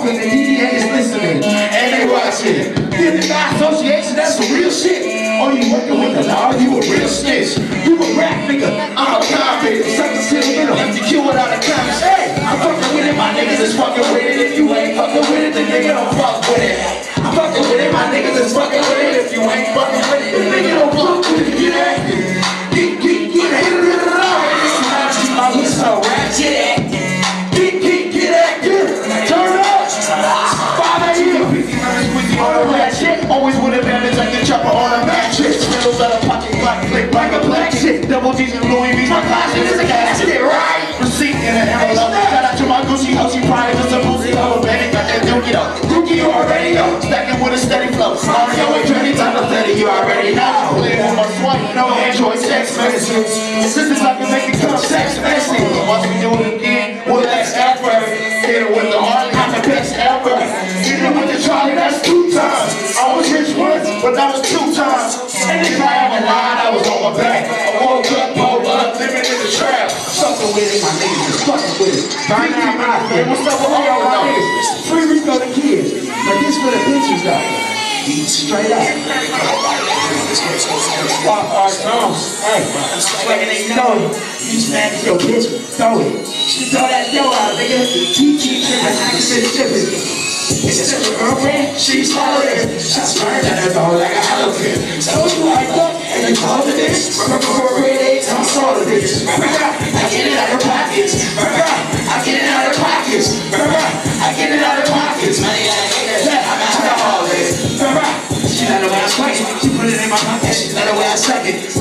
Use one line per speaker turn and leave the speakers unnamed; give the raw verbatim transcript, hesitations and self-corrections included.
talking, the D D A is listening, and they watching. Fifth by association, that's some real shit. Oh, you working with the law, you a real snitch. You a rap nigga, I'm a convict. Something to the middle, M T Q without a comment. Hey, I'm fucking with it, my niggas is fucking with it. If you ain't fucking with it, then nigga don't fuck with it. I'm fucking with it, my niggas is fucking with it. If you ain't fucking with it, then nigga don't fuck with it. Get active. Get, get, get active. My list so ratchet. Get, get, get active. Turn up. five A M with the on a ratchet. Always with a bandage like the chopper on a mattress. Middles out of pocket, black click like a black shit. Double D's and Louis V's, my closet is a gasket, right? Receipt in an envelope. Shout out to my Gucci, Gucci Pride, just a boozy over baby. Got that dookie though. Dookie, you already know. Stacking with a steady flow. Mario and Dreddy, time to thirty, you already know. Playing with my swipe, no Android sex messages. Sisters, I can make it come sex messy. Once we do it again, we'll ask effort. Hit it with the Harley, I'm the best ever. Hit it with the Charlie, that's two times. I was rich once, but that was two times. And if I ever lied, I was on my back. I woke up, pulled up, living in the trap. Something with it, my niggas is fucking with it. Right now, my friend, what's up with all y'all niggas? Free Rico the kids. But this for the bitches though. Straight up. Alright, no. Hey, throw it. You smack your bitch, throw it. She throw that dough out, nigga. T T trippin', activist trippin'. It's just a girlfriend, she's hollering. Shots fired at her dog like an elephant. So you like that, and you call the bitch. Remember red eggs, I'm sorry, bitch. I get it out of pockets. I get it out of pockets. I get it out of pockets. Money, I get it. I'm out of all this. She let her way I swipe it. She put it in my pocket. She let her way I suck it.